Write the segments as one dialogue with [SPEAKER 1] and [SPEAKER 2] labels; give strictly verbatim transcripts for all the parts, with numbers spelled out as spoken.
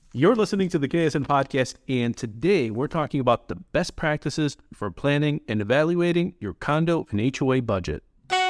[SPEAKER 1] You're listening to the K S N podcast, and today we're talking about the best practices for planning and evaluating your condo and H O A budget.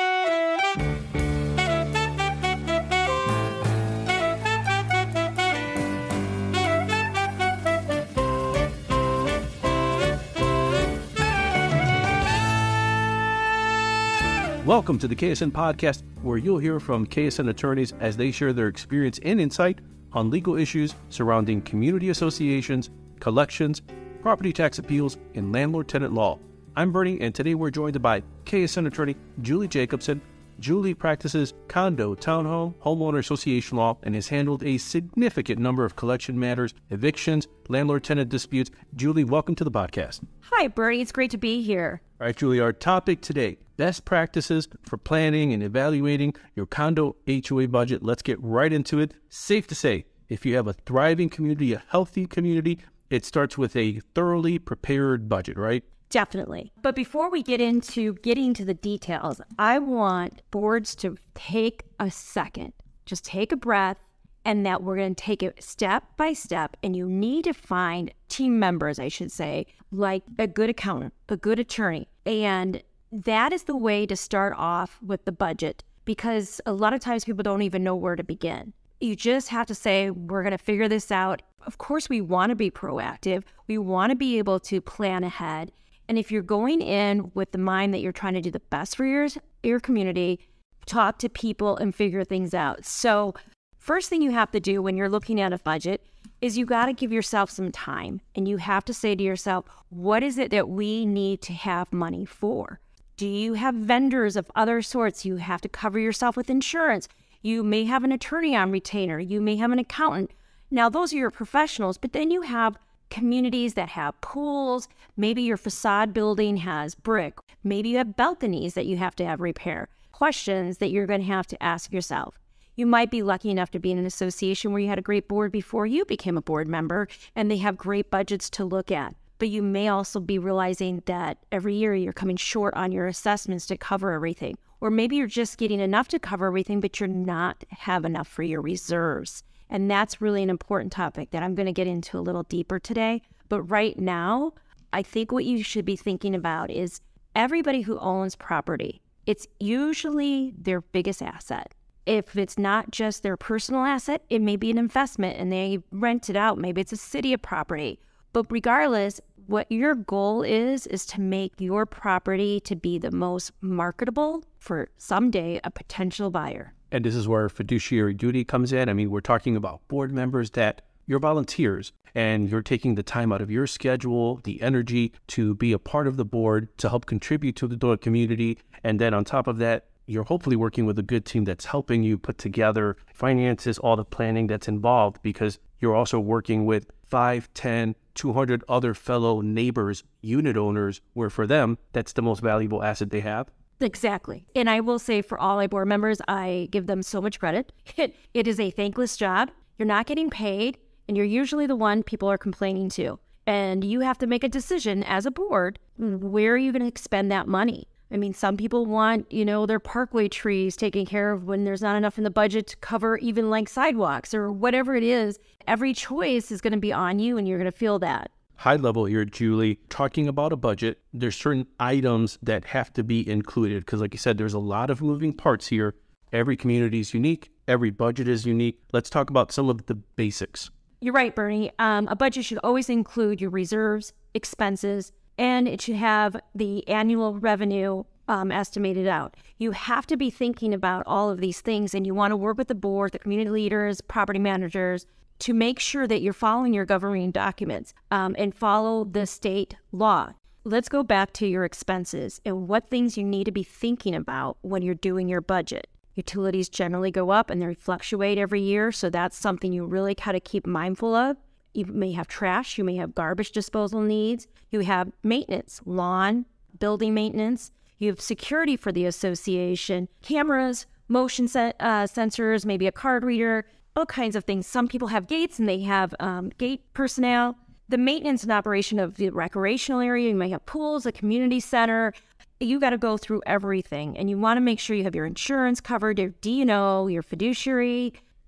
[SPEAKER 1] Welcome to the K S N podcast, where you'll hear from K S N attorneys as they share their experience and insight on legal issues surrounding community associations, collections, property tax appeals, and landlord-tenant law. I'm Bernie, and today we're joined by K S N Attorney Julie Jacobson. Julie practices condo, townhome, homeowner association law, and has handled a significant number of collection matters, evictions, landlord-tenant disputes. Julie, welcome to the podcast.
[SPEAKER 2] Hi, Bernie. It's great to be here.
[SPEAKER 1] All right, Julie, our topic today, best practices for planning and evaluating your condo H O A budget. Let's get right into it. Safe to say, if you have a thriving community, a healthy community, it starts with a thoroughly prepared budget, right?
[SPEAKER 2] Definitely. But before we get into getting to the details, I want boards to take a second, just take a breath, and that we're going to take it step by step. And you need to find team members, I should say, like a good accountant, a good attorney. And that is the way to start off with the budget, because a lot of times people don't even know where to begin. You just have to say, we're going to figure this out. Of course, we want to be proactive. We want to be able to plan ahead. And if you're going in with the mind that you're trying to do the best for your, your community, talk to people and figure things out. So first thing you have to do when you're looking at a budget is you got to give yourself some time. And you have to say to yourself, what is it that we need to have money for? Do you have vendors of other sorts? You have to cover yourself with insurance. You may have an attorney on retainer. You may have an accountant. Now, those are your professionals, but then you have communities that have pools. Maybe your facade building has brick. Maybe you have balconies that you have to have repair. Questions that you're going to have to ask yourself. You might be lucky enough to be in an association where you had a great board before you became a board member, and they have great budgets to look at. But you may also be realizing that every year you're coming short on your assessments to cover everything. Or maybe you're just getting enough to cover everything, but you're not have enough for your reserves. And that's really an important topic that I'm going to get into a little deeper today. But right now, I think what you should be thinking about is everybody who owns property, it's usually their biggest asset. If it's not just their personal asset, it may be an investment and they rent it out. Maybe it's a city of property. But regardless, what your goal is, is to make your property to be the most marketable for someday a potential buyer.
[SPEAKER 1] And this is where fiduciary duty comes in. I mean, we're talking about board members that you're volunteers and you're taking the time out of your schedule, the energy to be a part of the board, to help contribute to the community. And then on top of that, you're hopefully working with a good team that's helping you put together finances, all the planning that's involved, because you're also working with five, ten, two hundred other fellow neighbors, unit owners, where for them, that's the most valuable asset they have.
[SPEAKER 2] Exactly. And I will say for all my board members, I give them so much credit. It, it is a thankless job. You're not getting paid, and you're usually the one people are complaining to. And you have to make a decision as a board, where are you going to expend that money? I mean, some people want, you know, their parkway trees taken care of when there's not enough in the budget to cover even like sidewalks or whatever it is. Every choice is going to be on you, and you're going to feel that.
[SPEAKER 1] High level here, Julie, talking about a budget, there's certain items that have to be included because, like you said, there's a lot of moving parts here. Every community is unique. Every budget is unique. Let's talk about some of the basics.
[SPEAKER 2] You're right, Bernie. Um, a budget should always include your reserves, expenses, and it should have the annual revenue um, estimated out. You have to be thinking about all of these things, and you want to work with the board, the community leaders, property managers, to make sure that you're following your governing documents um, and follow the state law. Let's go back to your expenses and what things you need to be thinking about when you're doing your budget. Utilities generally go up and they fluctuate every year, so that's something you really got to keep mindful of. You may have trash, you may have garbage disposal needs, you have maintenance, lawn, building maintenance, you have security for the association, cameras, motion set, uh, sensors, maybe a card reader, all kinds of things. Some people have gates and they have um, gate personnel. The maintenance and operation of the recreational area, you may have pools, a community center. You got to go through everything, and you want to make sure you have your insurance covered, your D and O, your fiduciary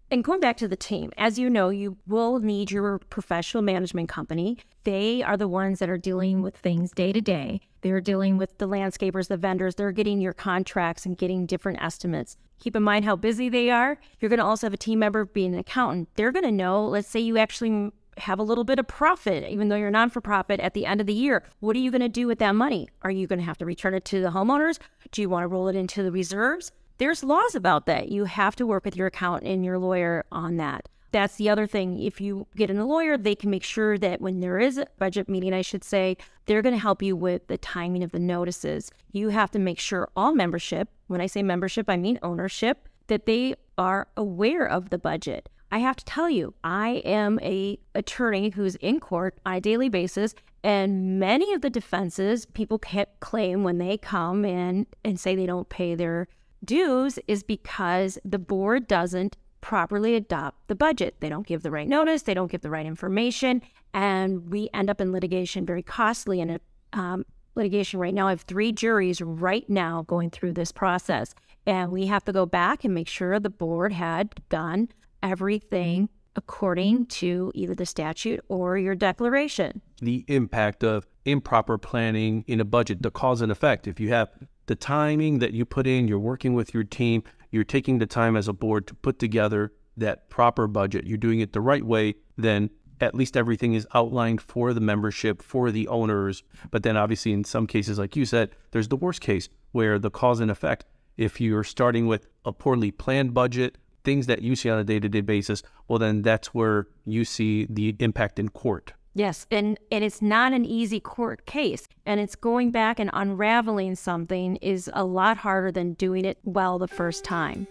[SPEAKER 2] And going back to the team, as you know, you will need your professional management company. They are the ones that are dealing with things day to day. They're dealing with the landscapers, the vendors. They're getting your contracts and getting different estimates. Keep in mind how busy they are. You're going to also have a team member being an accountant. They're going to know, let's say you actually have a little bit of profit, even though you're non-for-profit at the end of the year. What are you going to do with that money? Are you going to have to return it to the homeowners? Do you want to roll it into the reserves? There's laws about that. You have to work with your accountant and your lawyer on that. That's the other thing. If you get in a lawyer, they can make sure that when there is a budget meeting, I should say, they're going to help you with the timing of the notices. You have to make sure all membership, when I say membership, I mean ownership, that they are aware of the budget. I have to tell you, I am a attorney who's in court on a daily basis, and many of the defenses people can't claim when they come in and say they don't pay their dues is because the board doesn't properly adopt the budget. They don't give the right notice, they don't give the right information, and we end up in litigation, very costly in a um, litigation right now. I have three juries right now going through this process, and we have to go back and make sure the board had done everything according to either the statute or your declaration.
[SPEAKER 1] The impact of improper planning in a budget, the cause and effect. If you have the timing that you put in, you're working with your team, you're taking the time as a board to put together that proper budget, you're doing it the right way, then at least everything is outlined for the membership, for the owners. But then obviously in some cases, like you said, there's the worst case where the cause and effect, if you're starting with a poorly planned budget, things that you see on a day-to-day basis, well, then that's where you see the impact in court.
[SPEAKER 2] Yes, and, and it's not an easy court case. And it's going back and unraveling something is a lot harder than doing it well the first time.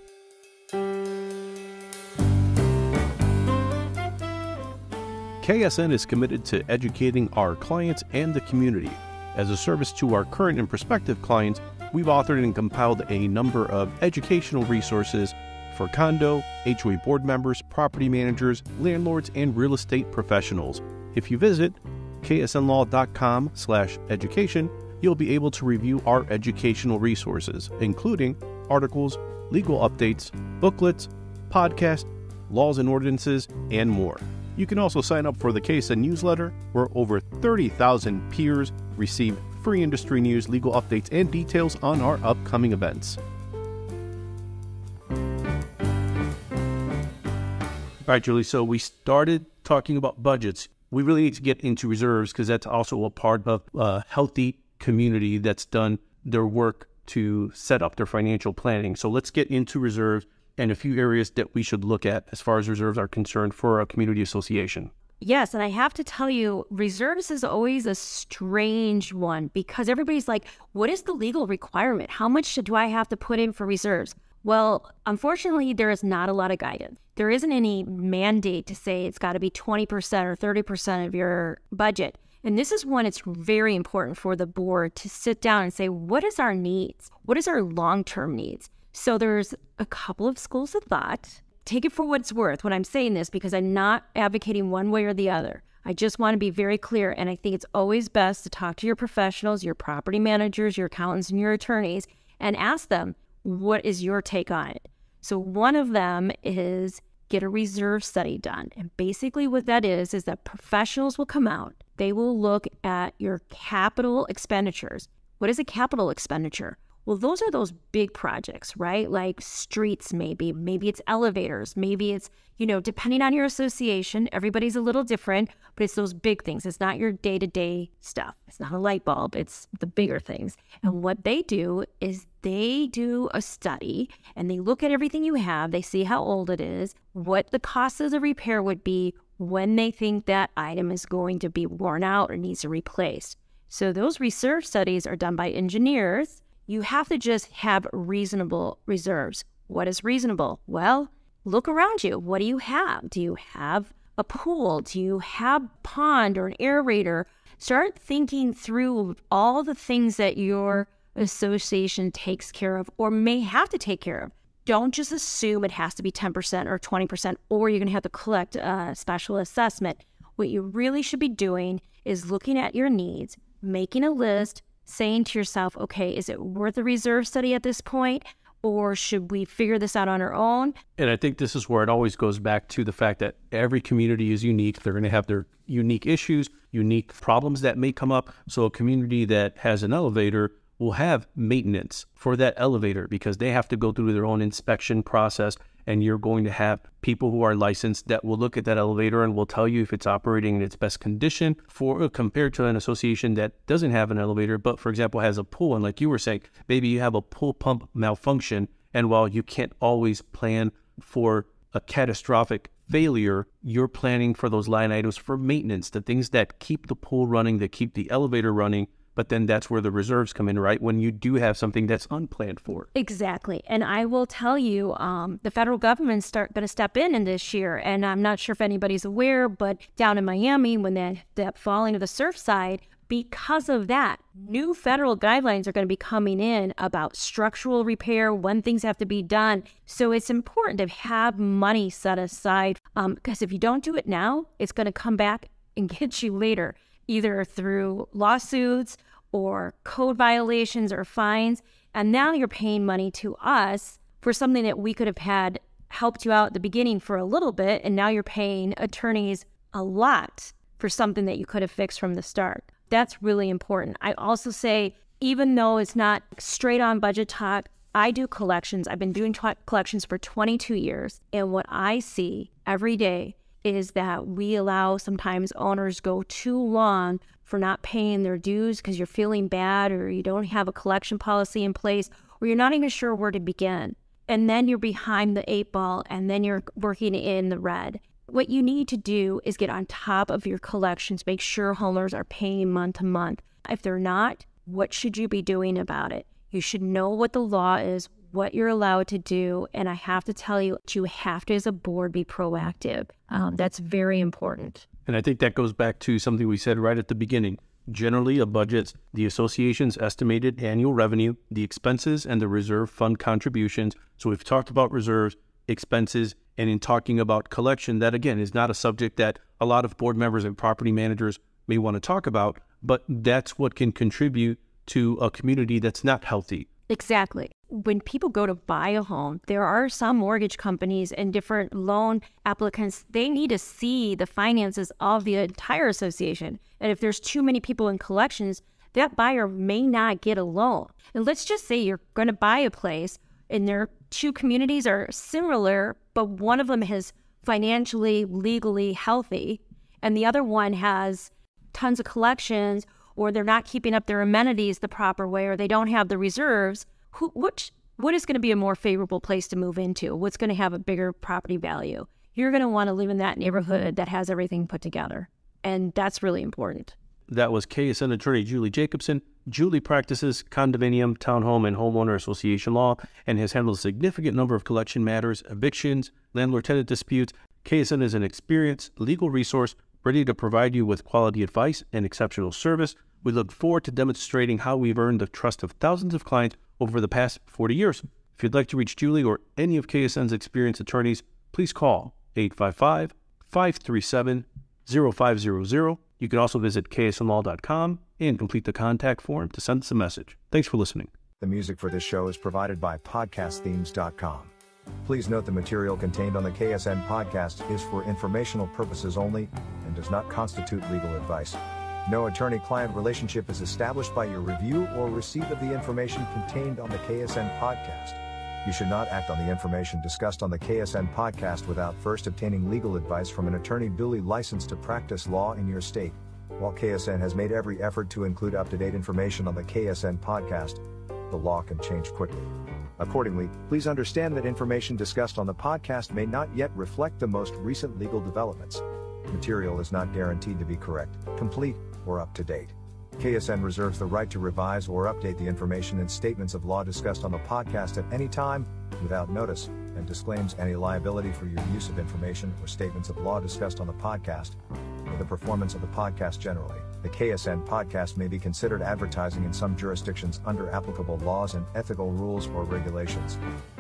[SPEAKER 1] K S N is committed to educating our clients and the community. As a service to our current and prospective clients, we've authored and compiled a number of educational resources for condo, H O A board members, property managers, landlords, and real estate professionals. If you visit K S N law dot com slash education, you'll be able to review our educational resources, including articles, legal updates, booklets, podcasts, laws and ordinances, and more. You can also sign up for the K S N newsletter, where over thirty thousand peers receive free industry news, legal updates, and details on our upcoming events. All right, Julie, so we started talking about budgets. We really need to get into reserves because that's also a part of a healthy community that's done their work to set up their financial planning. So let's get into reserves and a few areas that we should look at as far as reserves are concerned for a community association.
[SPEAKER 2] Yes, and I have to tell you, reserves is always a strange one because everybody's like, what is the legal requirement? How much do I have to put in for reserves? Well, unfortunately, there is not a lot of guidance. There isn't any mandate to say it's got to be twenty percent or thirty percent of your budget. And this is when it's very important for the board to sit down and say, what is our needs? What is our long-term needs? So there's a couple of schools of thought. Take it for what it's worth when I'm saying this, because I'm not advocating one way or the other. I just want to be very clear. And I think it's always best to talk to your professionals, your property managers, your accountants, and your attorneys, and ask them, what is your take on it? So one of them is get a reserve study done. And basically what that is, is that professionals will come out. They will look at your capital expenditures. What is a capital expenditure? Well, those are those big projects, right? Like streets, maybe, maybe it's elevators, maybe it's, you know, depending on your association, everybody's a little different, but it's those big things. It's not your day-to-day stuff. It's not a light bulb. It's the bigger things. And what they do is they do a study and they look at everything you have. They see how old it is, what the cost of the repair would be when they think that item is going to be worn out or needs to be replaced. So those reserve studies are done by engineers. You have to just have reasonable reserves. What is reasonable? Well, look around you. What do you have? Do you have a pool? Do you have a pond or an aerator? Start thinking through all the things that your association takes care of or may have to take care of. Don't just assume it has to be ten percent or twenty percent, or you're going to have to collect a special assessment. What you really should be doing is looking at your needs, making a list, saying to yourself, okay, is it worth a reserve study at this point? or should we figure this out on our own?
[SPEAKER 1] And I think this is where it always goes back to the fact that every community is unique. They're going to have their unique issues, unique problems that may come up. So a community that has an elevator will have maintenance for that elevator because they have to go through their own inspection process. And you're going to have people who are licensed that will look at that elevator and will tell you if it's operating in its best condition for compared to an association that doesn't have an elevator, but for example, has a pool. And like you were saying, maybe you have a pool pump malfunction. And while you can't always plan for a catastrophic failure, you're planning for those line items for maintenance, the things that keep the pool running, that keep the elevator running. But then that's where the reserves come in, right? When you do have something that's unplanned for.
[SPEAKER 2] Exactly. And I will tell you, um, the federal government's start going to step in in this year. And I'm not sure if anybody's aware, but down in Miami, when that, that falling of the Surfside, because of that, new federal guidelines are going to be coming in about structural repair, when things have to be done. So it's important to have money set aside um, because if you don't do it now, it's going to come back and get you later, either through lawsuits or code violations or fines. And now you're paying money to us for something that we could have had helped you out at the beginning for a little bit. And now you're paying attorneys a lot for something that you could have fixed from the start. That's really important. I also say, even though it's not straight on budget talk, I do collections. I've been doing t- collections for twenty-two years. And what I see every day is that we allow sometimes owners go too long for not paying their dues because you're feeling bad or you don't have a collection policy in place or you're not even sure where to begin. And then you're behind the eight ball and then you're working in the red. What you need to do is get on top of your collections, make sure homeowners are paying month to month. If they're not, what should you be doing about it? You should know what the law is, what you're allowed to do. And I have to tell you, you have to, as a board, be proactive. Um, that's very important.
[SPEAKER 1] And I think that goes back to something we said right at the beginning. Generally, a budget's the association's estimated annual revenue, the expenses, and the reserve fund contributions. So we've talked about reserves, expenses, and in talking about collection, that again is not a subject that a lot of board members and property managers may want to talk about, but that's what can contribute to a community that's not healthy.
[SPEAKER 2] Exactly. When people go to buy a home, there are some mortgage companies and different loan applicants, they need to see the finances of the entire association. And if there's too many people in collections, that buyer may not get a loan. And let's just say you're going to buy a place and their two communities are similar, but one of them is financially, legally healthy, and the other one has tons of collections, or they're not keeping up their amenities the proper way, or they don't have the reserves. Who, which, what is going to be a more favorable place to move into? What's going to have a bigger property value? You're going to want to live in that neighborhood that has everything put together. And that's really important.
[SPEAKER 1] That was K S N Attorney Julie Jacobson. Julie practices condominium, townhome, and homeowner association law and has handled a significant number of collection matters, evictions, landlord-tenant disputes. K S N is an experienced legal resource ready to provide you with quality advice and exceptional service. We look forward to demonstrating how we've earned the trust of thousands of clients over the past forty years. If you'd like to reach Julie or any of K S N's experienced attorneys, please call eight five five, five three seven, zero five zero zero. You can also visit K S N law dot com and complete the contact form to send us a message. Thanks for listening.
[SPEAKER 3] The music for this show is provided by podcast themes dot com. Please note the material contained on the K S N podcast is for informational purposes only and does not constitute legal advice. No attorney-client relationship is established by your review or receipt of the information contained on the K S N podcast. You should not act on the information discussed on the K S N podcast without first obtaining legal advice from an attorney duly licensed to practice law in your state. While K S N has made every effort to include up-to-date information on the K S N podcast, the law can change quickly. Accordingly, please understand that information discussed on the podcast may not yet reflect the most recent legal developments. Material is not guaranteed to be correct, complete, or up to date. K S N reserves the right to revise or update the information and statements of law discussed on the podcast at any time, without notice, and disclaims any liability for your use of information or statements of law discussed on the podcast, or the performance of the podcast generally. The K S N podcast may be considered advertising in some jurisdictions under applicable laws and ethical rules or regulations.